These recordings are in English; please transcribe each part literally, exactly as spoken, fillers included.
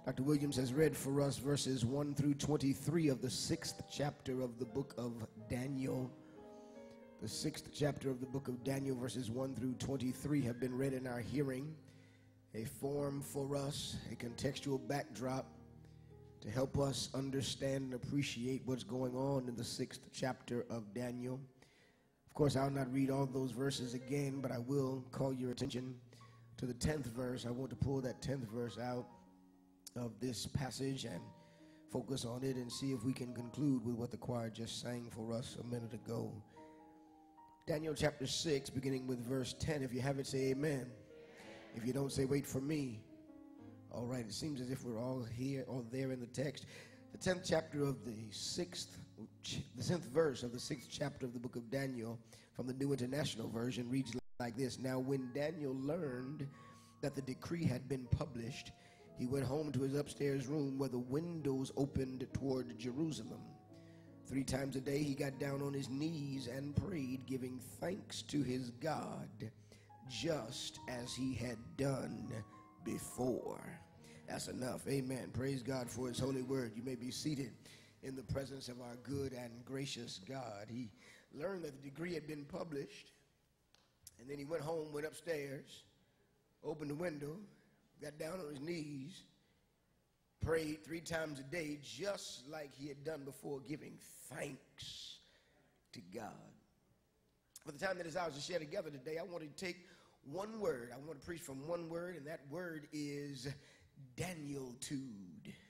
Doctor Williams has read for us verses one through twenty-three of the sixth chapter of the book of Daniel. The sixth chapter of the book of Daniel, verses one through twenty-three, have been read in our hearing. A form for us, a contextual backdrop to help us understand and appreciate what's going on in the sixth chapter of Daniel. Of course, I'll not read all those verses again, but I will call your attention to the tenth verse. I want to pull that tenth verse out of this passage and focus on it and see if we can conclude with what the choir just sang for us a minute ago. Daniel chapter six, beginning with verse ten. If you have it, say amen. If you don't, say wait for me. All right, it seems as if we're all here, all there in the text. The tenth chapter of the sixth, the tenth verse of the sixth chapter of the book of Daniel from the New International Version reads like this. Now, when Daniel learned that the decree had been published, he went home to his upstairs room where the windows opened toward Jerusalem. Three times a day he got down on his knees and prayed, giving thanks to his God, just as he had done before. That's enough. Amen. Praise God for his holy word. You may be seated in the presence of our good and gracious God. He learned that the decree had been published, and then he went home, went upstairs, opened the window, got down on his knees, prayed three times a day, just like he had done before, giving thanks to God. For the time that is ours to share together today, I want to take one word. I want to preach from one word, and that word is Daniel-tude.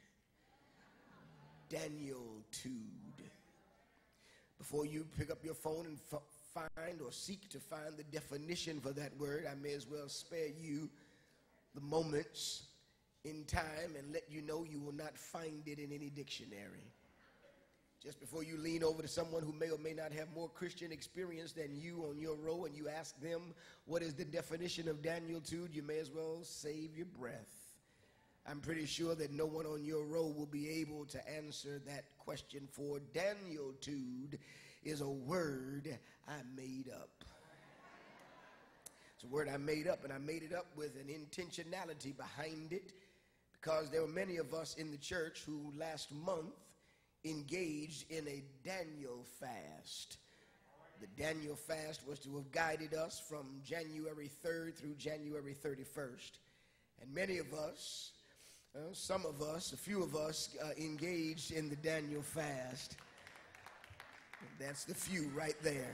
Daniel-tude. Before you pick up your phone and f- find or seek to find the definition for that word, I may as well spare you the moments in time and let you know you will not find it in any dictionary. Just before you lean over to someone who may or may not have more Christian experience than you on your row and you ask them what is the definition of Daniel-tude, you may as well save your breath. I'm pretty sure that no one on your row will be able to answer that question, for Daniel-tude is a word I made up. It's a word I made up, and I made it up with an intentionality behind it, because there were many of us in the church who last month engaged in a Daniel fast. The Daniel fast was to have guided us from January third through January thirty-first. And many of us, uh, some of us, a few of us uh, engaged in the Daniel fast. That's the few right there.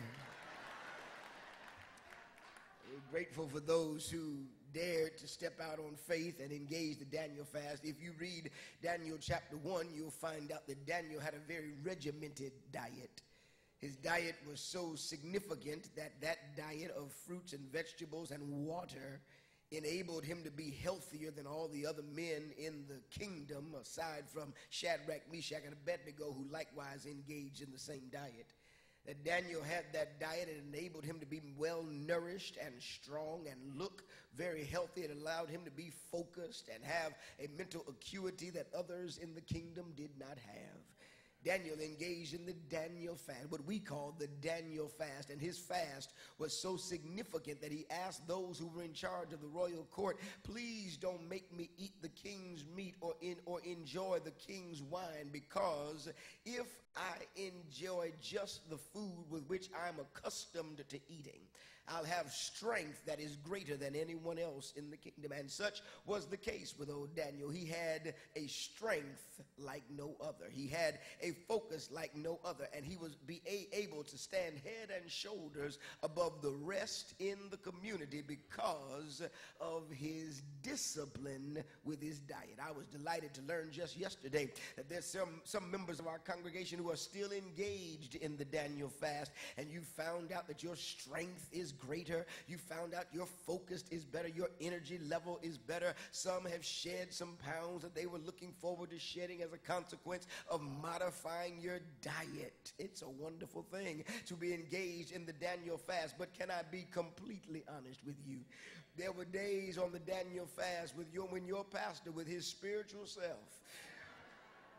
We're grateful for those who dared to step out on faith and engage the Daniel fast. If you read Daniel chapter one, you'll find out that Daniel had a very regimented diet. His diet was so significant that that diet of fruits and vegetables and water enabled him to be healthier than all the other men in the kingdom, aside from Shadrach, Meshach, and Abednego, who likewise engaged in the same diet. That Daniel had that diet and enabled him to be well nourished and strong and look very healthy. It allowed him to be focused and have a mental acuity that others in the kingdom did not have. Daniel engaged in the Daniel fast, what we call the Daniel fast, and his fast was so significant that he asked those who were in charge of the royal court, please don't make me eat the king's meat or in or enjoy the king's wine, because if I enjoy just the food with which I'm accustomed to eating, I'll have strength that is greater than anyone else in the kingdom. And such was the case with old Daniel. He had a strength like no other. He had a focus like no other. And he was be a- able to stand head and shoulders above the rest in the community because of his discipline with his diet. I was delighted to learn just yesterday that there's some, some members of our congregation who are still engaged in the Daniel fast, and you found out that your strength is greater. You found out your focus is better. Your energy level is better. Some have shed some pounds that they were looking forward to shedding as a consequence of modifying your diet. It's a wonderful thing to be engaged in the Daniel fast. But can I be completely honest with you? There were days on the Daniel fast with your, when your pastor, with his spiritual self,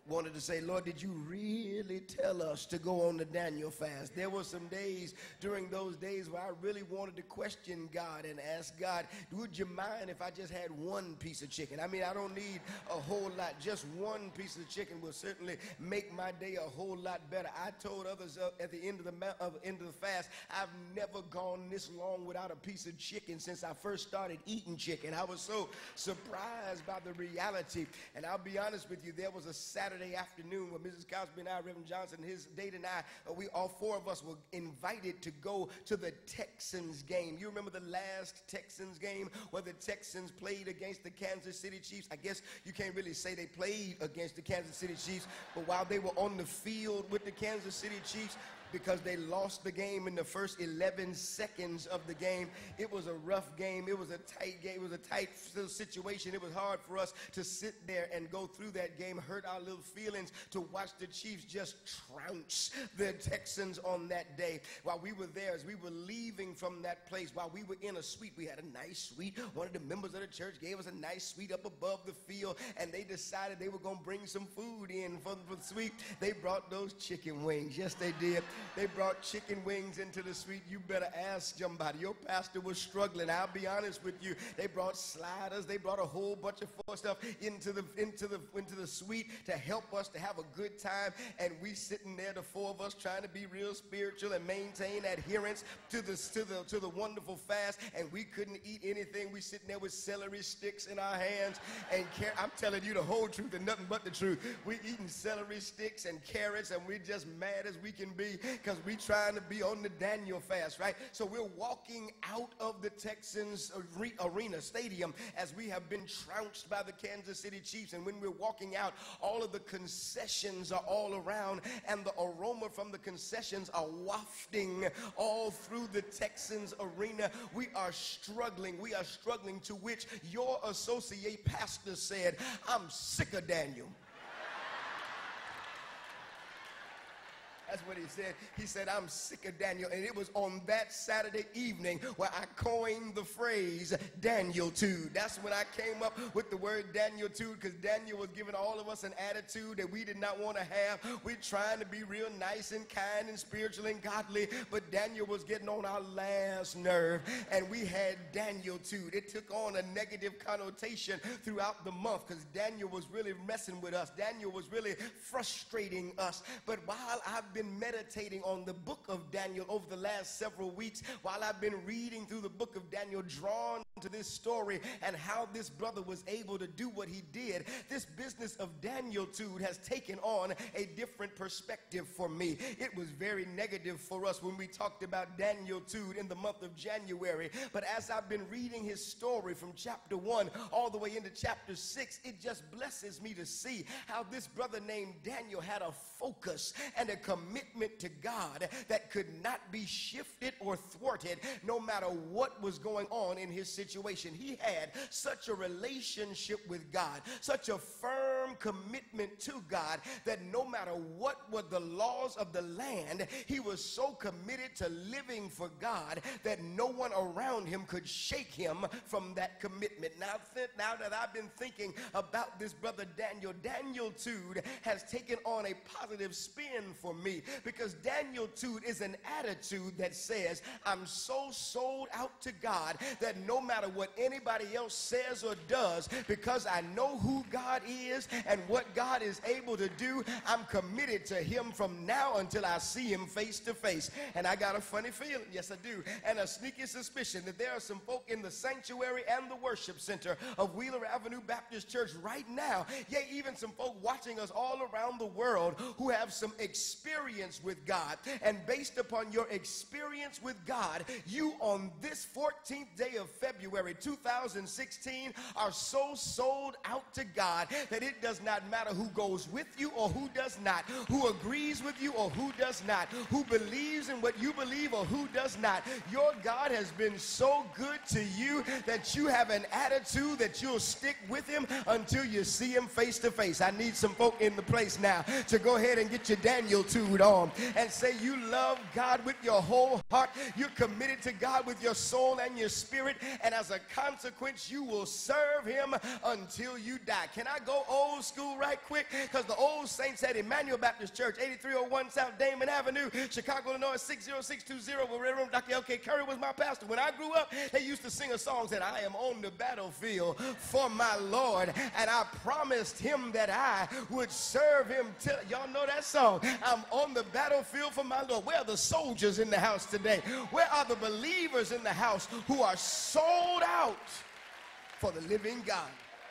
wanted to say, Lord, did you really tell us to go on the Daniel fast? There were some days during those days where I really wanted to question God and ask God, would you mind if I just had one piece of chicken? I mean, I don't need a whole lot. Just one piece of chicken will certainly make my day a whole lot better. I told others uh, at the end of the uh, end of the fast, I've never gone this long without a piece of chicken since I first started eating chicken. I was so surprised by the reality. And I'll be honest with you, there was a Saturday afternoon where Missus Cosby and I, Reverend Johnson, his date and I, uh, we all four of us were invited to go to the Texans game. You remember the last Texans game where the Texans played against the Kansas City Chiefs? I guess you can't really say they played against the Kansas City Chiefs, but while they were on the field with the Kansas City Chiefs, because they lost the game in the first eleven seconds of the game. It was a rough game. It was a tight game. It was a tight situation. It was hard for us to sit there and go through that game, hurt our little feelings to watch the Chiefs just trounce the Texans on that day. While we were there, as we were leaving from that place, while we were in a suite, we had a nice suite. One of the members of the church gave us a nice suite up above the field, and they decided they were going to bring some food in for the suite. They brought those chicken wings. Yes, they did. They brought chicken wings into the suite. You better ask somebody. Your pastor was struggling. I'll be honest with you. They brought sliders. They brought a whole bunch of stuff into the into the into the suite to help us to have a good time. And we sitting there, the four of us, trying to be real spiritual and maintain adherence to the to the to the wonderful fast. And we couldn't eat anything. We sitting there with celery sticks in our hands. And car- I'm telling you the whole truth and nothing but the truth. We eating celery sticks and carrots, and we're just mad as we can be, because we trying to be on the Daniel fast, right? So we're walking out of the Texans arena stadium as we have been trounced by the Kansas City Chiefs. And when we're walking out, all of the concessions are all around, and the aroma from the concessions are wafting all through the Texans arena. We are struggling. We are struggling, to which your associate pastor said, I'm sick of Daniel. That's what he said. He said, I'm sick of Daniel. And it was on that Saturday evening where I coined the phrase Daniel-tude. That's when I came up with the word Daniel-tude, because Daniel was giving all of us an attitude that we did not want to have. We're trying to be real nice and kind and spiritual and godly, but Daniel was getting on our last nerve, and we had Daniel-tude. It took on a negative connotation throughout the month, because Daniel was really messing with us. Daniel was really frustrating us. But while I've been meditating on the book of Daniel over the last several weeks, while I've been reading through the book of Daniel, drawn to this story and how this brother was able to do what he did, this business of Daniel-tude has taken on a different perspective for me. It was very negative for us when we talked about Daniel-tude in the month of January, but as I've been reading his story from chapter one all the way into chapter six, it just blesses me to see how this brother named Daniel had a focus and a commitment to God that could not be shifted or thwarted no matter what was going on in his situation. He had such a relationship with God, such a firm commitment to God, that no matter what were the laws of the land, he was so committed to living for God that no one around him could shake him from that commitment. Now, th- now that I've been thinking about this brother Daniel, Daniel-tude has taken on a positive spin for me, because Daniel-tude is an attitude that says, I'm so sold out to God that no matter what anybody else says or does, because I know who God is and what God is able to do, I'm committed to him from now until I see him face to face. And I got a funny feeling, yes I do, and a sneaky suspicion that there are some folk in the sanctuary and the worship center of Wheeler Avenue Baptist Church right now, yea, even some folk watching us all around the world who have some experience with God. And based upon your experience with God, you on this fourteenth day of February two thousand sixteen are so sold out to God that it does not matter who goes with you or who does not, who agrees with you or who does not, who believes in what you believe or who does not. Your God has been so good to you that you have an attitude that you'll stick with him until you see him face to face. I need some folk in the place now to go ahead and get your Daniel-tude on and say you love God with your whole heart. You're committed to God with your soul and your spirit, and as a consequence, you will serve him until you die. Can I go old old school right quick? Because the old saints at Emmanuel Baptist Church, eighty-three oh one South Damon Avenue, Chicago, Illinois, six oh six two zero, where Reverend Doctor L K Curry was my pastor. When I grew up, they used to sing a song that I am on the battlefield for my Lord, and I promised him that I would serve him till, y'all know that song, I'm on the battlefield for my Lord. Where are the soldiers in the house today? Where are the believers in the house who are sold out for the living God?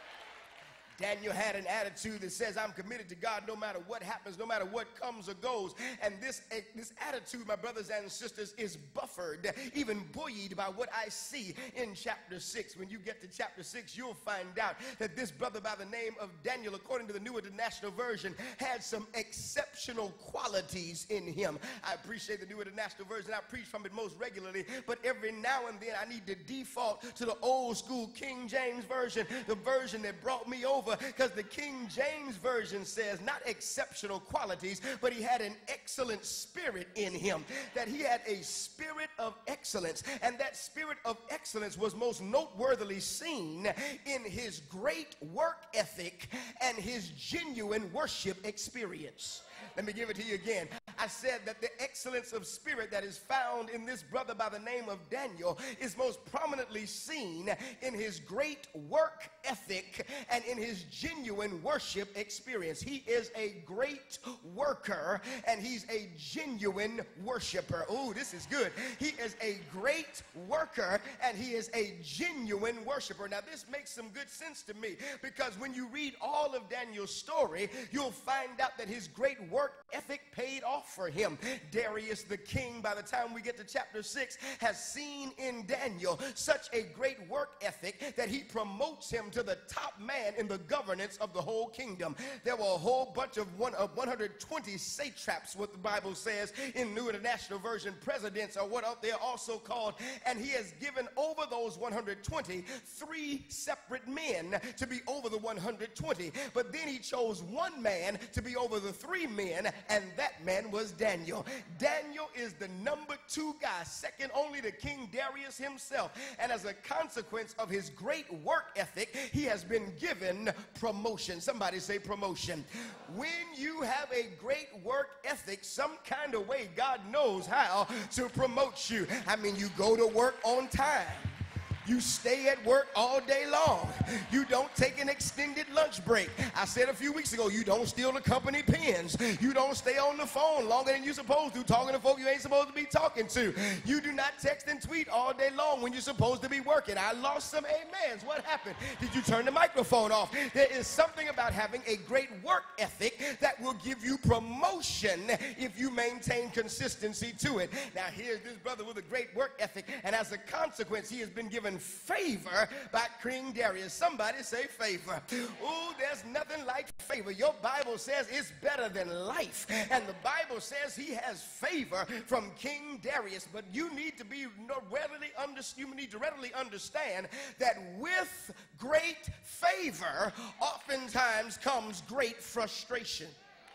Daniel had an attitude that says, I'm committed to God no matter what happens, no matter what comes or goes. And this, this attitude, my brothers and sisters, is buffered, even buoyed by what I see in chapter six. When you get to chapter six, you'll find out that this brother by the name of Daniel, according to the New International Version, had some exceptional qualities in him. I appreciate the New International Version. I preach from it most regularly, but every now and then I need to default to the old school King James Version, the version that brought me over. Because the King James Version says not exceptional qualities, but he had an excellent spirit in him. That he had a spirit of excellence. And that spirit of excellence was most noteworthily seen in his great work ethic and his genuine worship experience. Let me give it to you again. I said that the excellence of spirit that is found in this brother by the name of Daniel is most prominently seen in his great work ethic and in his genuine worship experience. He is a great worker and he's a genuine worshiper. Oh, this is good. He is a great worker and he is a genuine worshiper. Now, this makes some good sense to me, because when you read all of Daniel's story, you'll find out that his great work ethic paid off for him. Darius the king, by the time we get to chapter six, has seen in Daniel such a great work ethic that he promotes him to the top man in the governance of the whole kingdom. There were a whole bunch of one of one hundred twenty satraps, what the Bible says in New International Version, presidents are what they're also called, and he has given over those one hundred twenty three separate men to be over the one hundred twenty, but then he chose one man to be over the three men, and that man was Daniel. Daniel is the number two guy, second only to King Darius himself, and as a consequence of his great work ethic, he has been given promotion. Somebody say promotion. When you have a great work ethic, some kind of way God knows how to promote you. I mean, you go to work on time. You stay at work all day long. You don't take an extended lunch break. I said a few weeks ago, you don't steal the company pens. You don't stay on the phone longer than you're supposed to, talking to folk you ain't supposed to be talking to. You do not text and tweet all day long when you're supposed to be working. I lost some amens. What happened? Did you turn the microphone off? There is something about having a great work ethic that will give you promotion if you maintain consistency to it. Now, here's this brother with a great work ethic, and as a consequence, he has been given favor by King Darius. Somebody say favor. Oh, there's nothing like favor. Your Bible says it's better than life, and the Bible says he has favor from King Darius. But you need to be readily under, you need to readily understand that with great favor oftentimes comes great frustration.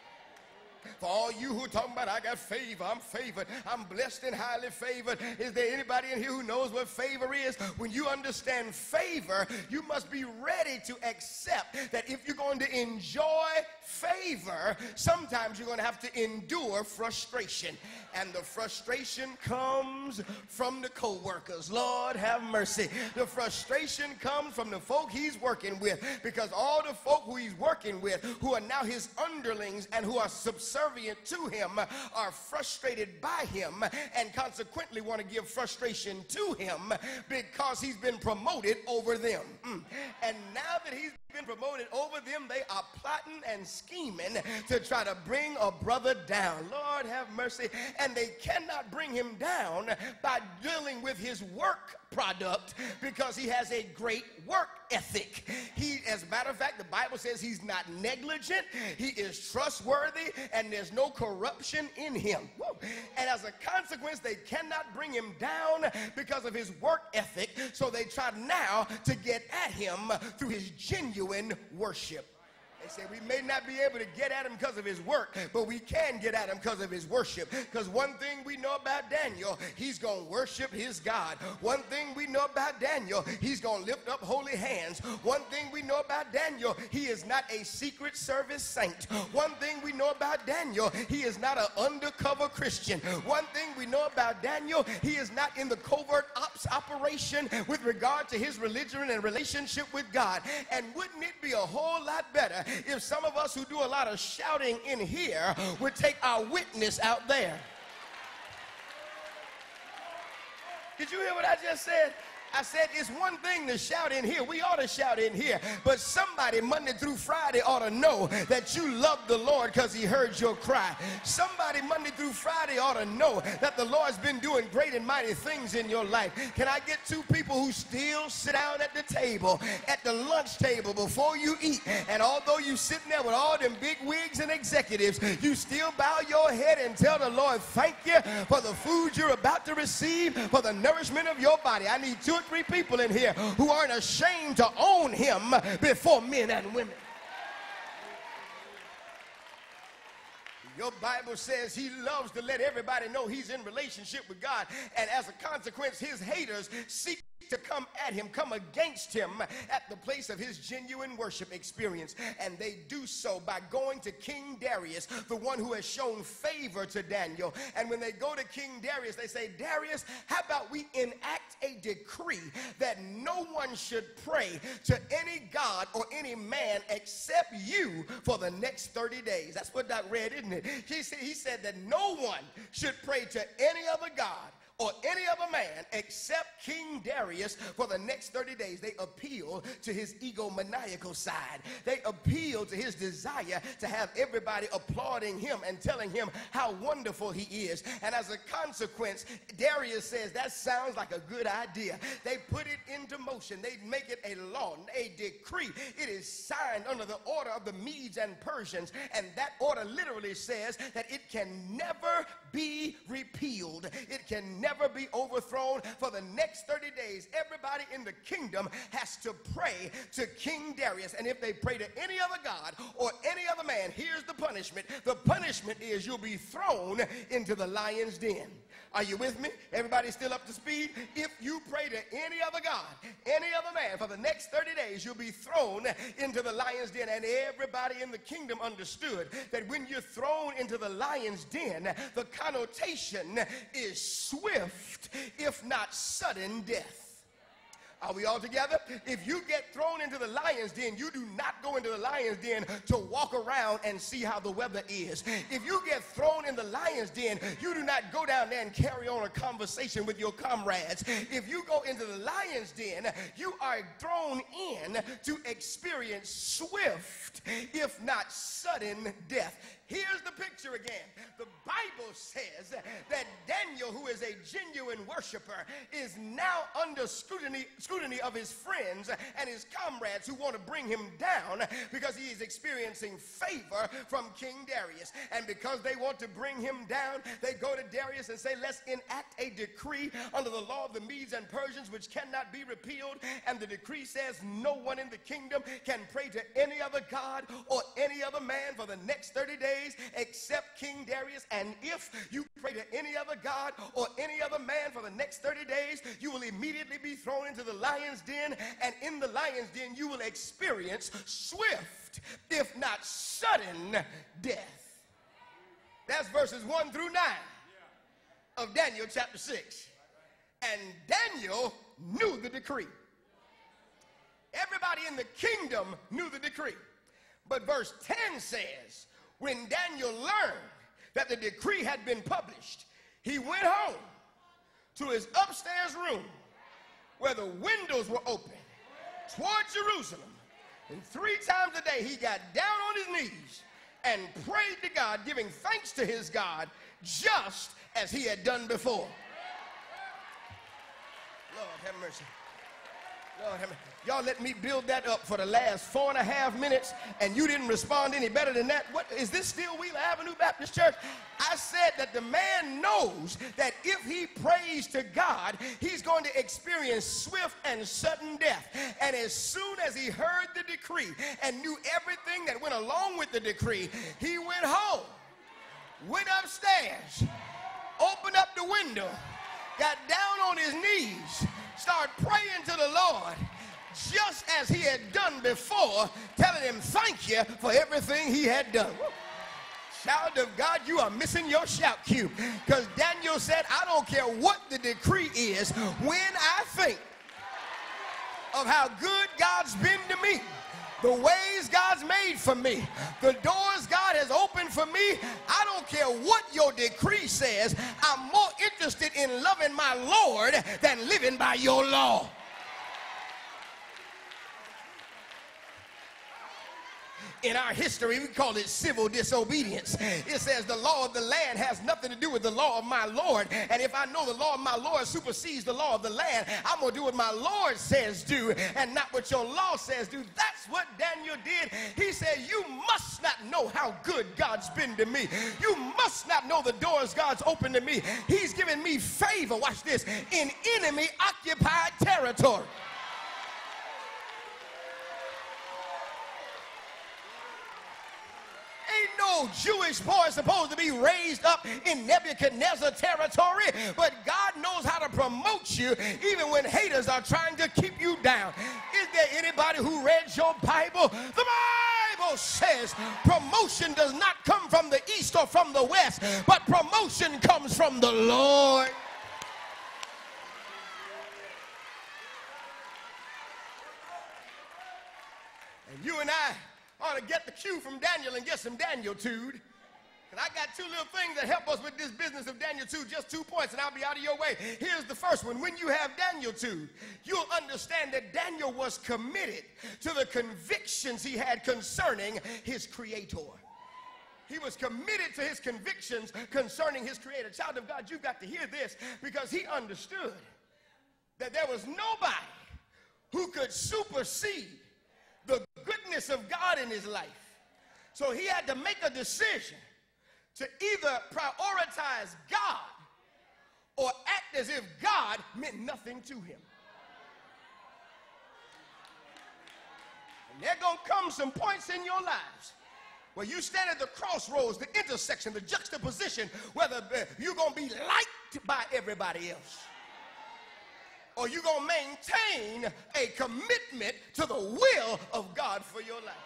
For all you who are talking about, I got favor, I'm favored, I'm blessed and highly favored. Is there anybody in here who knows what favor is? When you understand favor, you must be ready to accept that if you're going to enjoy favor, sometimes you're going to have to endure frustration. And the frustration comes from the co-workers. Lord have mercy. The frustration comes from the folk he's working with, because all the folk who he's working with, who are now his underlings and who are subservient to him, are frustrated by him and consequently want to give frustration to him because he's been promoted over them. Mm. And now that he's been promoted over them, they are plotting and scheming to try to bring a brother down. Lord have mercy. And they cannot bring him down by dealing with his work product, because he has a great work ethic. He, as a matter of fact, the Bible says he's not negligent, he is trustworthy, and there's no corruption in him. Woo. And as a consequence, they cannot bring him down because of his work ethic, so they try now to get at him through his genuine worship. They say we may not be able to get at him because of his work, but we can get at him because of his worship. Because one thing we know about Daniel, he's going to worship his God. One thing we know about Daniel, he's going to lift up holy hands. One thing we know about Daniel, he is not a secret service saint. One thing we know about Daniel, he is not an undercover Christian. One thing we know about Daniel, he is not in the covert ops operation with regard to his religion and relationship with God. And wouldn't it be a whole lot better if some of us who do a lot of shouting in here would take our witness out there? Did you hear what I just said? I said it's one thing to shout in here. We ought to shout in here. But somebody Monday through Friday ought to know that you love the Lord because he heard your cry. Somebody Monday through Friday ought to know that the Lord's been doing great and mighty things in your life. Can I get two people who still sit down at the table, at the lunch table before you eat, and although you sitting there with all them big wigs and executives, you still bow your head and tell the Lord, thank you for the food you're about to receive, for the nourishment of your body. I need two three people in here who aren't ashamed to own him before men and women. Your Bible says he loves to let everybody know he's in relationship with God, and as a consequence, his haters seek to come at him, come against him at the place of his genuine worship experience. And they do so by going to King Darius, the one who has shown favor to Daniel. And when they go to King Darius, they say, Darius, how about we enact a decree that no one should pray to any god or any man except you for the next thirty days. That's what Doc read, isn't it? He said, he said that no one should pray to any other god or any other man except King Darius for the next thirty days. They appeal to his egomaniacal side. They appeal to his desire to have everybody applauding him and telling him how wonderful he is. And as a consequence, Darius says that sounds like a good idea. They put it into motion. They make it a law, a decree. It is signed under the order of the Medes and Persians, and that order literally says that it can never be repealed. It can never Never be overthrown. For the next thirty days, everybody in the kingdom has to pray to King Darius. And if they pray to any other god or any other man, here's the punishment. The punishment is you'll be thrown into the lion's den. Are you with me? Everybody still up to speed? If you pray to any other god, any other man, for the next thirty days, you'll be thrown into the lion's den. And everybody in the kingdom understood that when you're thrown into the lion's den, the connotation is swift, if not sudden, death. Are we all together? If you get thrown into the lion's den, you do not go into the lion's den to walk around and see how the weather is. If you get thrown in the lion's den, you do not go down there and carry on a conversation with your comrades. If you go into the lion's den, you are thrown in to experience swift, if not sudden, death. Here's the picture again. The Bible says that Daniel, who is a genuine worshiper, is now under scrutiny, scrutiny of his friends and his comrades who want to bring him down because he is experiencing favor from King Darius. And because they want to bring him down, they go to Darius and say, let's enact a decree under the law of the Medes and Persians which cannot be repealed. And the decree says no one in the kingdom can pray to any other god or any other man for the next thirty days except King Darius. And if you pray to any other god or any other man for the next thirty days, you will immediately be thrown into the lion's den, and in the lion's den you will experience swift, if not sudden, death. That's verses one through nine of Daniel chapter six. And Daniel knew the decree. Everybody in the kingdom knew the decree. But verse ten says, when Daniel learned that the decree had been published, he went home to his upstairs room where the windows were open toward Jerusalem. And three times a day he got down on his knees and prayed to God, giving thanks to his God, just as he had done before. Lord have mercy. Lord, y'all let me build that up for the last four and a half minutes, and you didn't respond any better than that. What is this still Wheeler Avenue Baptist Church? I said that the man knows that if he prays to God, he's going to experience swift and sudden death. And as soon as he heard the decree and knew everything that went along with the decree, he went home, went upstairs, opened up the window, got down on his knees, started praying to the Lord, just as he had done before, telling him thank you for everything he had done. Child of God, you are missing your shout cue, because Daniel said, I don't care what the decree is, when I think of how good God's been to me, the ways God's made for me, the doors God has opened for me, I don't care what your decree says, I'm more interested in loving my Lord than living by your law. In our history, we call it civil disobedience. It says the law of the land has nothing to do with the law of my Lord. And if I know the law of my Lord supersedes the law of the land, I'm going to do what my Lord says do and not what your law says do. That's what Daniel did. He said, you must not know how good God's been to me. You must not know the doors God's opened to me. He's given me favor, watch this, in enemy-occupied territory. Ain't no Jewish boy supposed to be raised up in Nebuchadnezzar territory, but God knows how to promote you even when haters are trying to keep you down. Is there anybody who read your Bible? The Bible says promotion does not come from the east or from the west, but promotion comes from the Lord. And you and I ought to get the cue from Daniel and get some Daniel-tude. And I got two little things that help us with this business of Daniel-tude, just two points, and I'll be out of your way. Here's the first one. When you have Daniel-tude, you'll understand that Daniel was committed to the convictions he had concerning his Creator. He was committed to his convictions concerning his Creator. Child of God, you've got to hear this, because he understood that there was nobody who could supersede the goodness of God in his life. So he had to make a decision to either prioritize God or act as if God meant nothing to him. And there gonna come some points in your lives where you stand at the crossroads, the intersection, the juxtaposition, whether you're gonna be liked by everybody else, or you're going to maintain a commitment to the will of God for your life.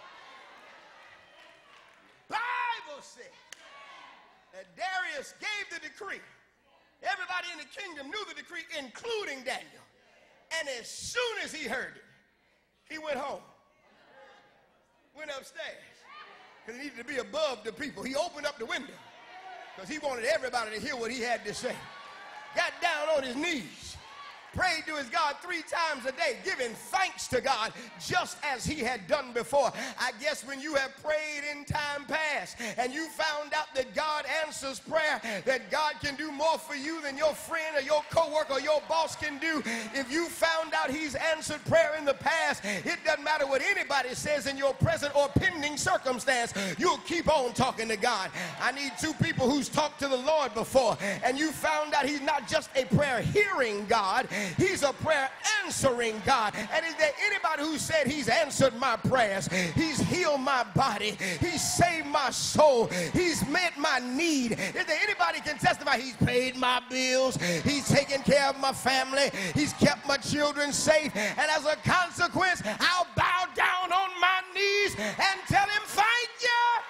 Bible says that Darius gave the decree. Everybody in the kingdom knew the decree, including Daniel. And as soon as he heard it, he went home, went upstairs, because he needed to be above the people. He opened up the window because he wanted everybody to hear what he had to say. Got down on his knees, prayed to his God three times a day, giving thanks to God just as he had done before. I guess when you have prayed in time past and you found out that God answers prayer, that God can do more for you than your friend or your coworker or your boss can do, if you found out he's answered prayer in the past, it doesn't matter what anybody says in your present or pending circumstance, you'll keep on talking to God. I need two people who's talked to the Lord before, and you found out he's not just a prayer hearing God, he's a prayer answering God. And is there anybody who said he's answered my prayers, he's healed my body, he's saved my soul, he's met my need? Is there anybody can testify he's paid my bills, he's taken care of my family, he's kept my children safe, and as a consequence I'll bow down on my knees and tell him thank you?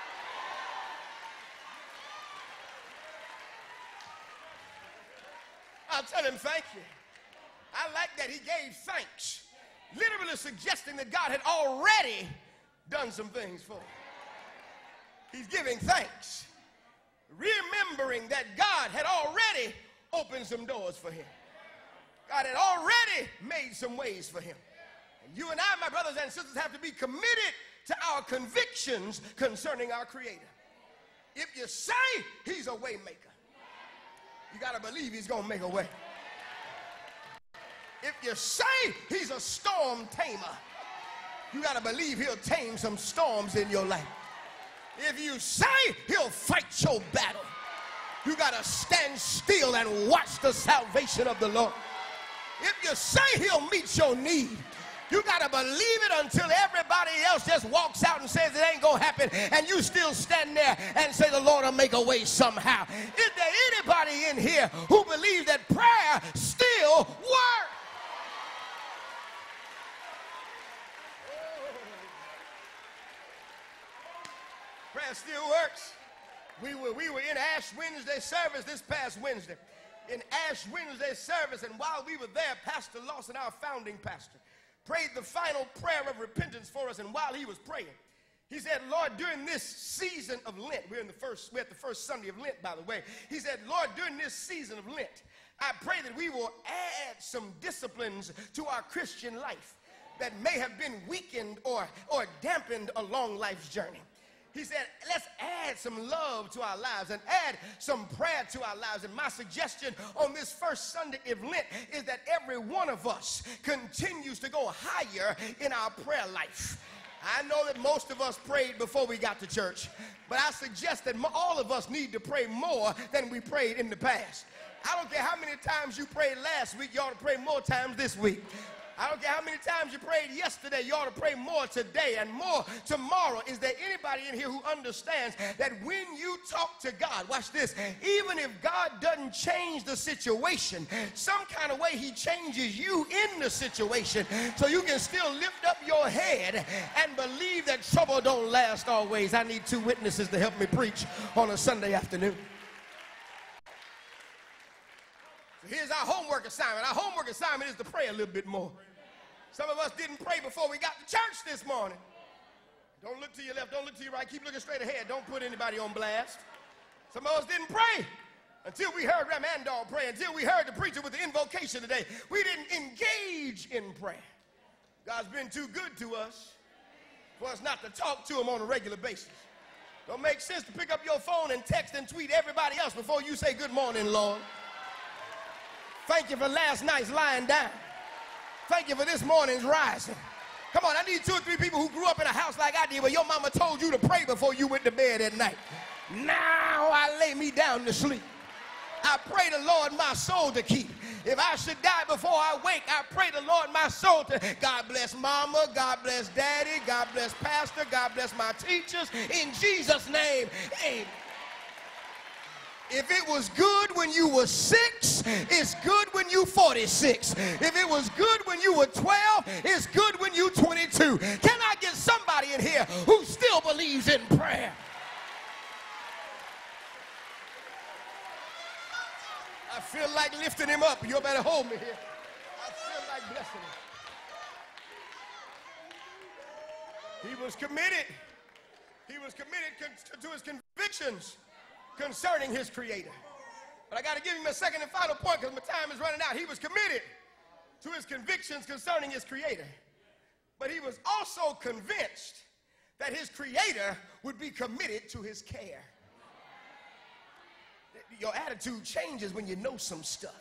I'll tell him thank you. I like that he gave thanks, literally suggesting that God had already done some things for him. He's giving thanks, remembering that God had already opened some doors for him. God had already made some ways for him. And you and I, my brothers and sisters, have to be committed to our convictions concerning our Creator. If you say he's a way maker, you got to believe he's going to make a way. If you say he's a storm tamer, you got to believe he'll tame some storms in your life. If you say he'll fight your battle, you got to stand still and watch the salvation of the Lord. If you say he'll meet your need, you got to believe it until everybody else just walks out and says it ain't going to happen, and you still stand there and say the Lord will make a way somehow. Is there anybody in here who believes that prayer still works? Prayer still works. We were, we were in Ash Wednesday service this past Wednesday. In Ash Wednesday service, and while we were there, Pastor Lawson, our founding pastor, prayed the final prayer of repentance for us. And while he was praying, he said, Lord, during this season of Lent, we're in the first, we're at the first Sunday of Lent, by the way. He said, Lord, during this season of Lent, I pray that we will add some disciplines to our Christian life that may have been weakened or, or dampened along life's journey. He said, let's add some love to our lives and add some prayer to our lives. And my suggestion on this first Sunday of Lent is that every one of us continues to go higher in our prayer life. I know that most of us prayed before we got to church, but I suggest that all of us need to pray more than we prayed in the past. I don't care how many times you prayed last week, you ought to pray more times this week. I don't care how many times you prayed yesterday, you ought to pray more today and more tomorrow. Is there anybody in here who understands that when you talk to God, watch this, even if God doesn't change the situation, some kind of way he changes you in the situation so you can still lift up your head and believe that trouble don't last always. I need two witnesses to help me preach on a Sunday afternoon. Here's our homework assignment. Our homework assignment is to pray a little bit more. Some of us didn't pray before we got to church this morning. Don't look to your left. Don't look to your right. Keep looking straight ahead. Don't put anybody on blast. Some of us didn't pray until we heard Ramandal pray, until we heard the preacher with the invocation today. We didn't engage in prayer. God's been too good to us for us not to talk to him on a regular basis. Don't make sense to pick up your phone and text and tweet everybody else before you say good morning, Lord. Thank you for last night's lying down. Thank you for this morning's rising. Come on, I need two or three people who grew up in a house like I did where your mama told you to pray before you went to bed at night. Now I lay me down to sleep. I pray the Lord my soul to keep. If I should die before I wake, I pray the Lord my soul to. God bless mama, God bless daddy, God bless pastor, God bless my teachers. In Jesus' name, amen. If it was good when you were six, it's good when you forty-six. If it was good when you were twelve, it's good when you twenty-two. Can I get somebody in here who still believes in prayer? I feel like lifting him up. You better hold me here. I feel like blessing him. He was committed. He was committed to his convictions concerning his creator. But I got to give him a second and final point because my time is running out. He was committed to his convictions concerning his creator. But he was also convinced that his creator would be committed to his care. Your attitude changes when you know some stuff.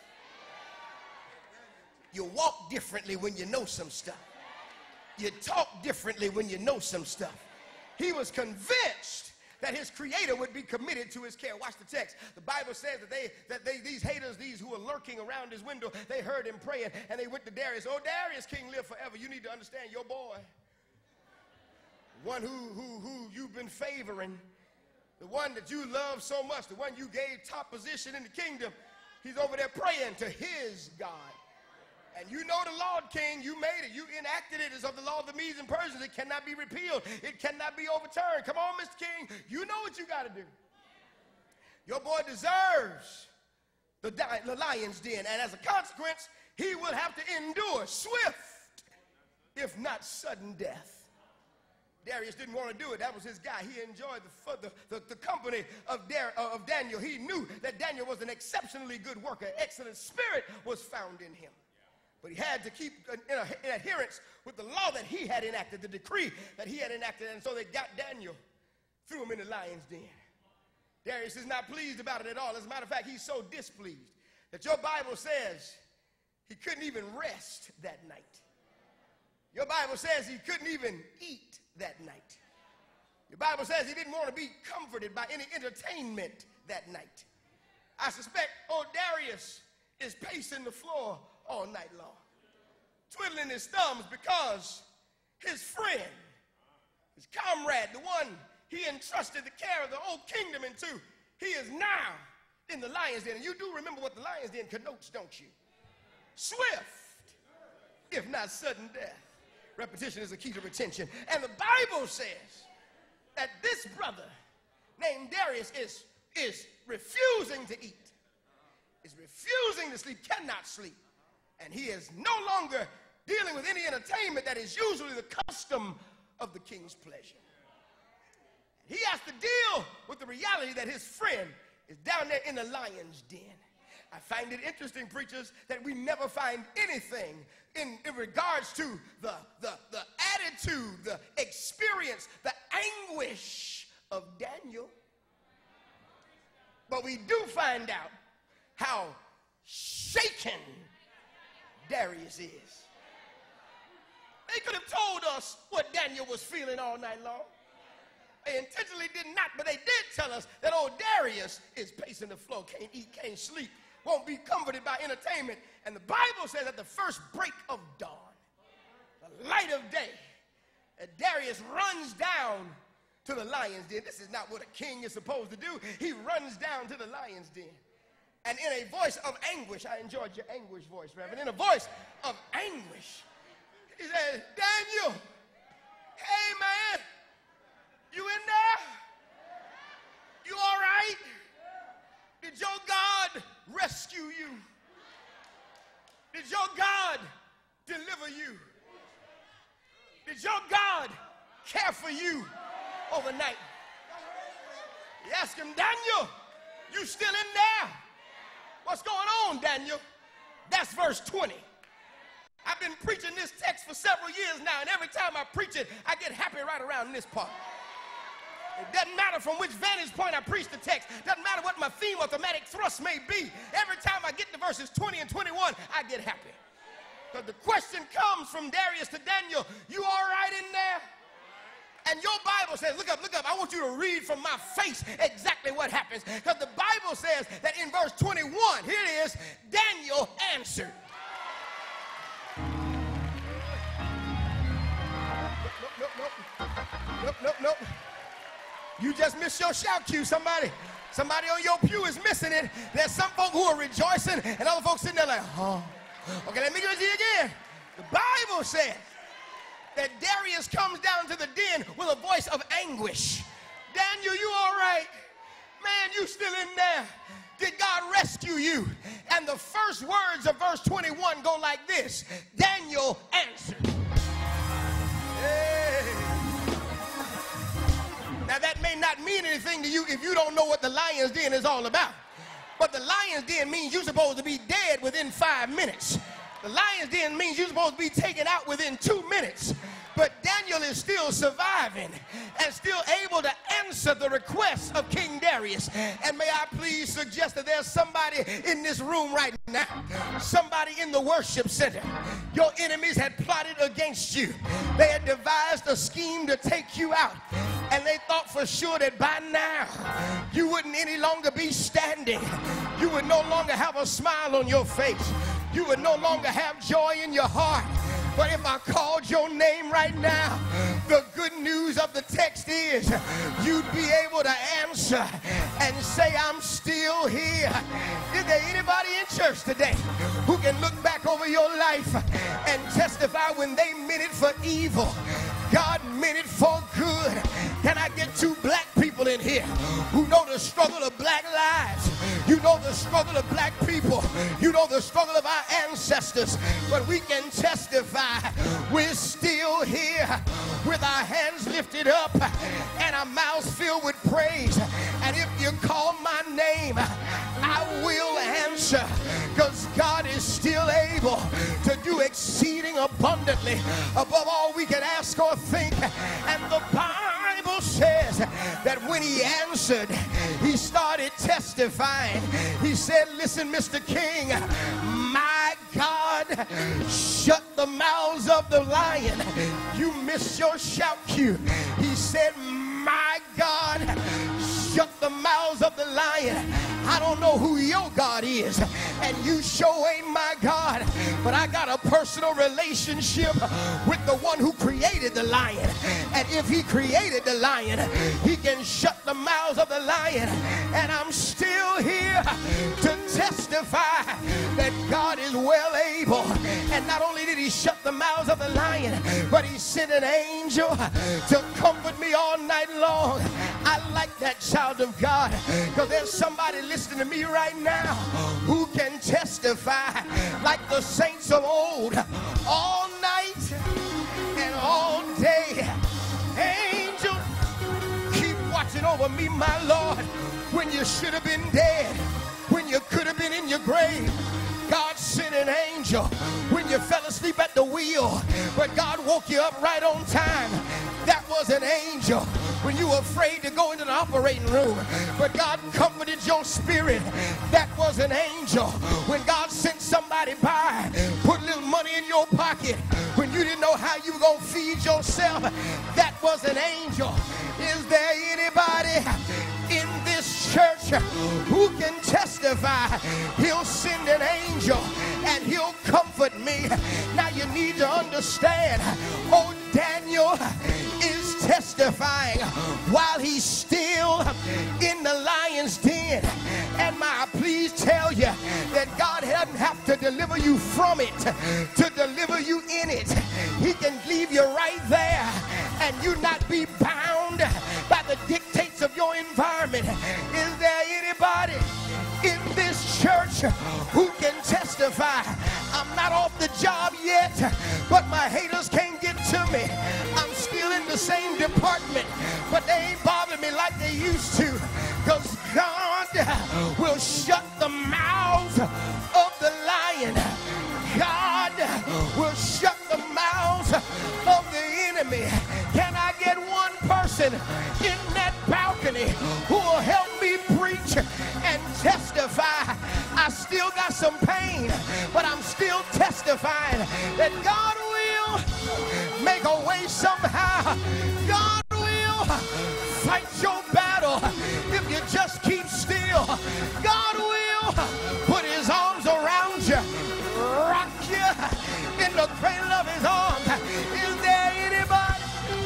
You walk differently when you know some stuff. You talk differently when you know some stuff. He was convinced that his creator would be committed to his care. Watch the text. The Bible says that they that they these haters, these who were lurking around his window, they heard him praying and they went to Darius. Oh, Darius, King, live forever. You need to understand your boy, one who who who you've been favoring, the one that you love so much, the one you gave top position in the kingdom, he's over there praying to his God. And you know the Lord, King, you made it. You enacted it as of the law of the Medes and Persians. It cannot be repealed. It cannot be overturned. Come on, Mister King. You know what you got to do. Your boy deserves the, the lion's den. And as a consequence, he will have to endure swift, if not sudden death. Darius didn't want to do it. That was his guy. He enjoyed the, the, the, the company of, Dar, of Daniel. He knew that Daniel was an exceptionally good worker. Excellent spirit was found in him. But he had to keep in, in adherence with the law that he had enacted, the decree that he had enacted. And so they got Daniel, threw him in the lion's den. Darius is not pleased about it at all. As a matter of fact, he's so displeased that your Bible says he couldn't even rest that night. Your Bible says he couldn't even eat that night. Your Bible says he didn't want to be comforted by any entertainment that night. I suspect old Darius is pacing the floor all night long, twiddling his thumbs because his friend, his comrade, the one he entrusted the care of the whole kingdom into, he is now in the lion's den. And you do remember what the lion's den connotes, don't you? Swift, if not sudden death. Repetition is the key to retention. And the Bible says that this brother named Darius is, is refusing to eat, is refusing to sleep, cannot sleep. And he is no longer dealing with any entertainment that is usually the custom of the king's pleasure. He has to deal with the reality that his friend is down there in the lion's den. I find it interesting, preachers, that we never find anything in, in regards to the, the, the attitude, the experience, the anguish of Daniel. But we do find out how shaken Darius is. They could have told us what Daniel was feeling all night long. They intentionally did not, but they did tell us that old Darius is pacing the floor, can't eat, can't sleep, won't be comforted by entertainment. And the Bible says at the first break of dawn, the light of day, that Darius runs down to the lion's den. This is not what a king is supposed to do. He runs down to the lion's den. And in a voice of anguish, I enjoyed your anguish voice, Reverend, in a voice of anguish, he said, Daniel, hey man, you in there? You all right? Did your God rescue you? Did your God deliver you? Did your God care for you overnight? He asked him, Daniel, you still in there? What's going on, Daniel? That's verse twenty. I've been preaching this text for several years now, and every time I preach it, I get happy right around this part. It doesn't matter from which vantage point I preach the text. Doesn't matter what my theme or thematic thrust may be. Every time I get to verses twenty and twenty-one, I get happy. Because the question comes from Darius to Daniel, you all right in there? And your Bible says, look up, look up. I want you to read from my face exactly what happens. Because the Bible says that in verse twenty-one, here it is, Daniel answered. Nope, nope, nope, nope, nope, nope. You just missed your shout cue. Somebody, somebody on your pew is missing it. There's some folk who are rejoicing and other folks sitting there like, huh? Okay, let me give it to you again. The Bible says that Darius comes down to the den with a voice of anguish. Daniel, you all right? Man, you still in there. Did God rescue you? And the first words of verse twenty-one go like this. Daniel answered. Hey. Now that may not mean anything to you if you don't know what the lion's den is all about. But the lion's den means you're supposed to be dead within five minutes. The lion's den means you're supposed to be taken out within two minutes. But Daniel is still surviving and still able to answer the requests of King Darius. And may I please suggest that there's somebody in this room right now, somebody in the worship center. Your enemies had plotted against you. They had devised a scheme to take you out. And they thought for sure that by now you wouldn't any longer be standing. You would no longer have a smile on your face. You would no longer have joy in your heart. But if I called your name right now, the good news of the text is you'd be able to answer and say, I'm still here. Is there anybody in church today who can look back over your life and testify when they meant it for evil, God meant it for good? Can I get two black people in here who know the struggle of black lives? You know the struggle of black people. You know the struggle of our ancestors. But we can testify we're still here with our hands lifted up and our mouths filled with praise. And if you call my name, I will answer, because God is still able to do exceeding abundantly above all we can ask or think. And the Bible says that when he answered, he started testifying. He said, listen, Mister King, my God God shut the mouths of the lion. You missed your shout cue. He said, my God shut the mouths of the lion. I don't know who your God is, and you sure ain't my God, but I got a personal relationship with the one who created the lion. And if he created the lion, he can shut the mouths of the lion. And I'm still here to testify that God is well able. And not only did he shut the mouths of the lion, but he sent an angel to comfort me all night long. I like that, child of God, because there's somebody listening to me right now who can testify like the saints of old, all night and all day. Angel, keep watching over me, my Lord, when you should have been dead, when you could have been in your grave. God sent an angel when you fell asleep at the wheel, but God woke you up right on time. That was an angel when you were afraid to go into the operating room, but God comforted your spirit. That was an angel when God sent somebody by, put a little money in your pocket when you didn't know how you were going to feed yourself. That was an angel. Is there anybody in this church who can testify he'll send an angel and he'll comfort me? Now you need to understand, oh, Daniel is testifying while he's still in the lion's den. And may I please tell you that God doesn't have to deliver you from it to deliver you in it. He can leave you right there and you not be bound by the dictates of your environment. Is there anybody in this church who can testify? I'm not off the job yet, but my haters can't get to me. I'm still in the same department, but they ain't bothering me like they used to, because God will shut the mouths of the lion. God will shut the mouths of the enemy. Can I get one person in that balcony who will help me preach and testify? I still got some pain, but I'm still testifying that God will make a way somehow. God will fight your battle if you just keep still. God will put his arms around you, rock you in the cradle of his arms. Is there anybody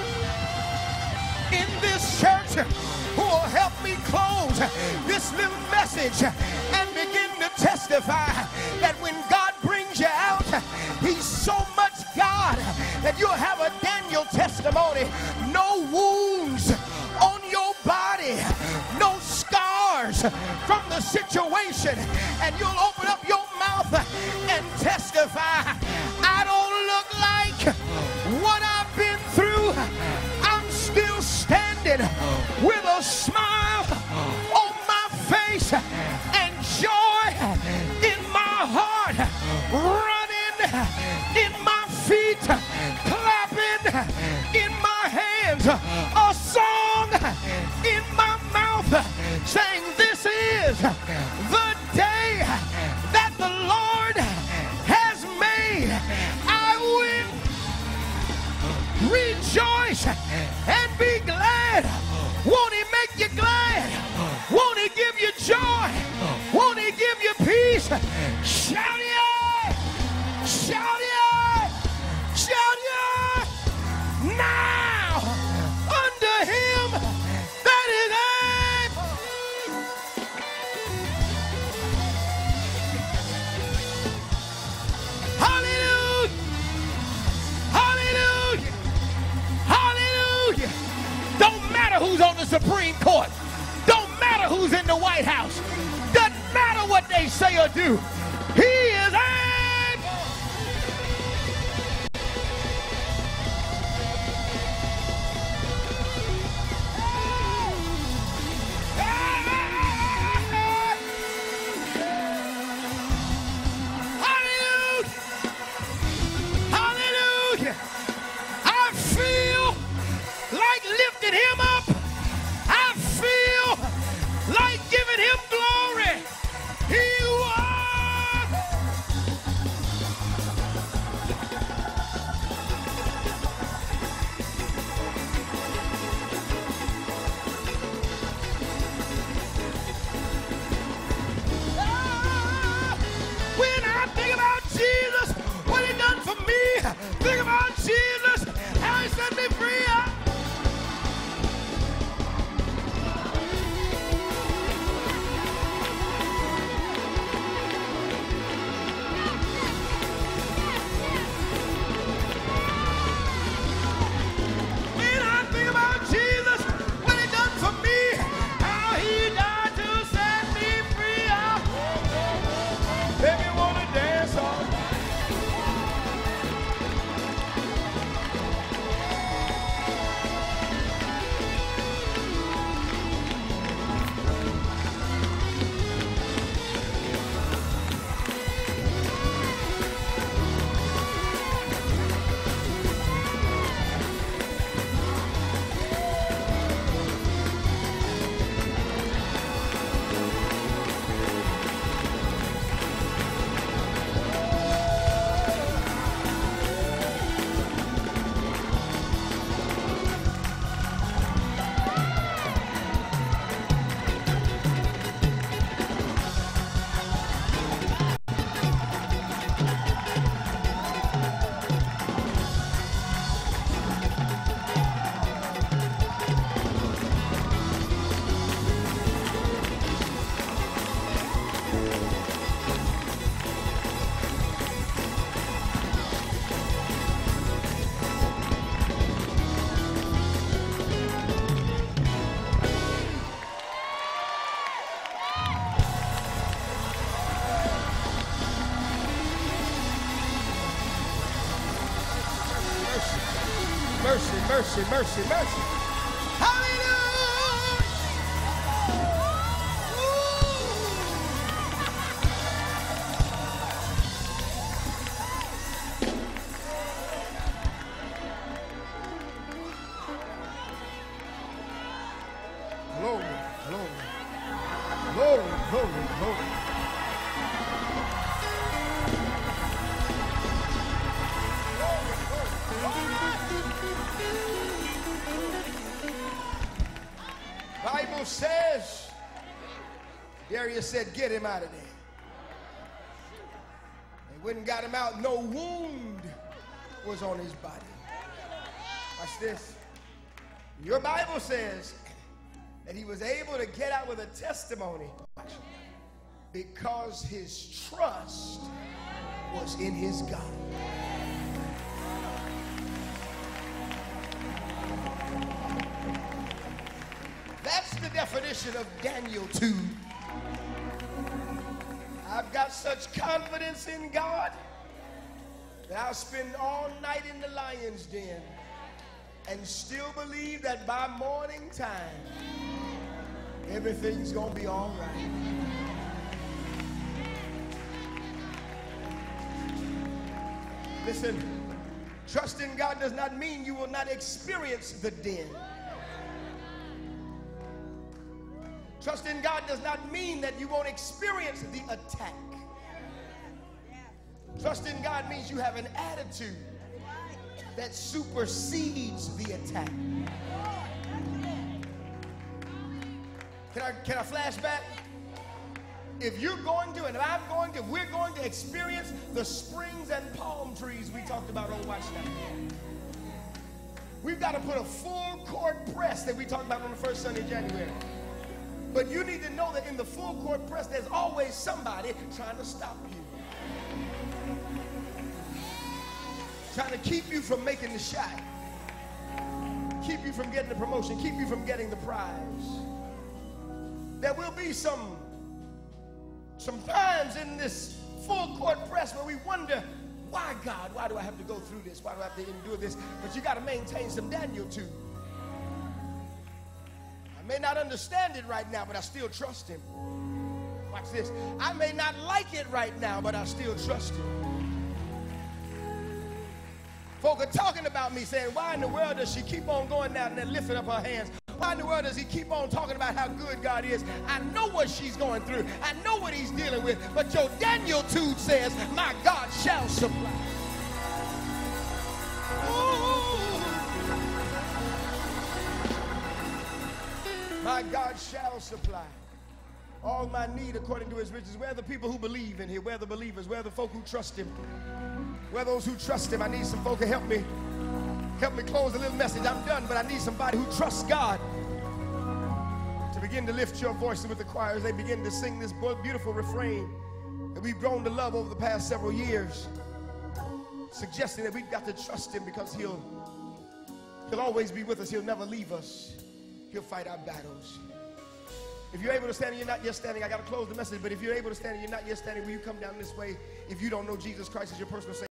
in this church who will help me close this little message and begin to testify that when God brings you out, he's so much God that you'll have a Daniel testimony? No wounds on your body, no scars from the situation, and you'll open up your mouth and testify. I don't look like what I've been through. I'm still standing with a smile on my face and joy in my heart, running in my feet, clapping in my hands, a song in my mouth, saying, this is the day that the Lord has made. I will rejoice and be glad. Won't he make you glad? Won't he give you joy? Won't he give you peace? Shout it! Shout it! Shout it! Now, under him that is able. Hallelujah! Hallelujah! Hallelujah! Don't matter who's on the Supreme Court. Don't matter who's in the White House. Doesn't matter what they say or do. He is able. Hallelujah! Hallelujah! I feel like lifting him up. I feel like giving him glory. He was mercy, mercy, mercy. Hallelujah. Glory, glory, glory, glory, glory. Bible says, Darius said, get him out of there. They went and got him out. No wound was on his body. Watch this. Your Bible says that he was able to get out with a testimony because his trust was in his God. That's the definition of Daniel-tude. I've got such confidence in God that I'll spend all night in the lion's den and still believe that by morning time, everything's going to be all right. Listen, trust in God does not mean you will not experience the den. Trust in God does not mean that you won't experience the attack. Trust in God means you have an attitude that supersedes the attack. Can I, can I flash back? If you're going to, and if I'm going to, we're going to experience the springs and palm trees we talked about on Watch Night. We've got to put a full court press that we talked about on the first Sunday in January. But you need to know that in the full court press, there's always somebody trying to stop you. Trying to keep you from making the shot. Keep you from getting the promotion. Keep you from getting the prize. There will be some, some times in this full court press where we wonder, why God, why do I have to go through this? Why do I have to endure this? But you got to maintain some Daniel-tude. I may not understand it right now, but I still trust him. Watch this. I may not like it right now, but I still trust him. Folk are talking about me, saying, why in the world does she keep on going down and lifting up her hands? Why in the world does he keep on talking about how good God is? I know what she's going through. I know what he's dealing with. But your Daniel-tude says, my God shall supply. Ooh. My God shall supply all my need according to his riches. Where are the people who believe in here? Where are the believers? Where are the folk who trust him? Where are those who trust him? I need some folk to help me. Help me close the little message. I'm done, but I need somebody who trusts God to begin to lift your voices with the choir as they begin to sing this beautiful refrain that we've grown to love over the past several years, suggesting that we've got to trust him because he'll, he'll always be with us. He'll never leave us. He'll fight our battles. If you're able to stand and you're not yet standing, I got to close the message, but if you're able to stand and you're not yet standing, will you come down this way if you don't know Jesus Christ as your personal Savior?